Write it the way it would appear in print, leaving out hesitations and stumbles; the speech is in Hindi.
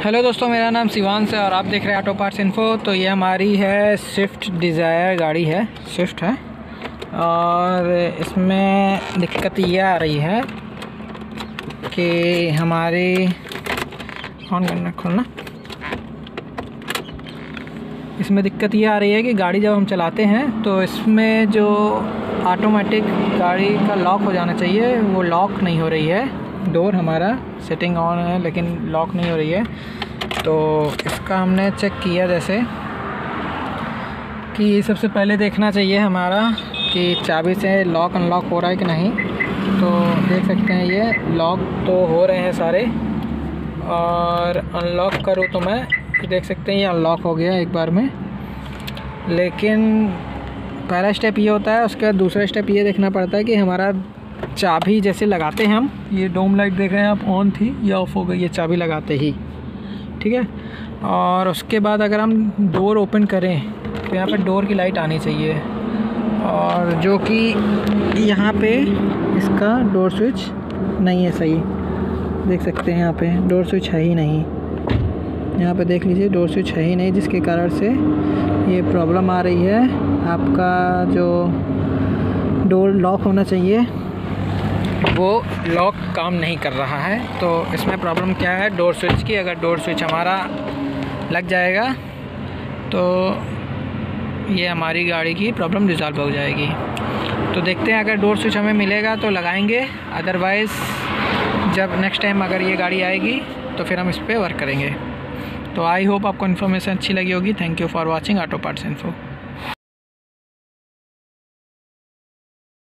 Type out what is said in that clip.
हेलो दोस्तों, मेरा नाम शिवांश है और आप देख रहे हैं ऑटो पार्ट्स इन्फो। तो ये हमारी है स्विफ्ट डिज़ायर गाड़ी है, स्विफ्ट है। और इसमें दिक्कत ये आ रही है कि हमारी ऑन करना खोलना, इसमें दिक्कत ये आ रही है कि गाड़ी जब हम चलाते हैं तो इसमें जो ऑटोमेटिक गाड़ी का लॉक हो जाना चाहिए वो लॉक नहीं हो रही है। डोर हमारा सेटिंग ऑन है लेकिन लॉक नहीं हो रही है। तो इसका हमने चेक किया जैसे कि सबसे पहले देखना चाहिए हमारा कि चाबी से लॉक अनलॉक हो रहा है कि नहीं। तो देख सकते हैं ये लॉक तो हो रहे हैं सारे, और अनलॉक करूँ तो मैं देख सकते हैं ये अनलॉक हो गया एक बार में। लेकिन पहला स्टेप ये होता है, उसके बाद दूसरा स्टेप ये देखना पड़ता है कि हमारा चाबी जैसे लगाते हैं हम, ये डोम लाइट देख रहे हैं आप, ऑन थी या ऑफ हो गई ये चाबी लगाते ही, ठीक है। और उसके बाद अगर हम डोर ओपन करें तो यहाँ पर डोर की लाइट आनी चाहिए, और जो कि यहाँ पे इसका डोर स्विच नहीं है सही, देख सकते हैं यहाँ पे डोर स्विच है ही नहीं। यहाँ पे देख लीजिए डोर स्विच है ही नहीं, जिसके कारण से ये प्रॉब्लम आ रही है। आपका जो डोर लॉक होना चाहिए वो लॉक काम नहीं कर रहा है। तो इसमें प्रॉब्लम क्या है, डोर स्विच की। अगर डोर स्विच हमारा लग जाएगा तो ये हमारी गाड़ी की प्रॉब्लम रिजॉल्व हो जाएगी। तो देखते हैं, अगर डोर स्विच हमें मिलेगा तो लगाएंगे, अदरवाइज़ जब नेक्स्ट टाइम अगर ये गाड़ी आएगी तो फिर हम इस पर वर्क करेंगे। तो आई होप आपको इन्फॉर्मेशन अच्छी लगी होगी। Thank you for watching auto parts info.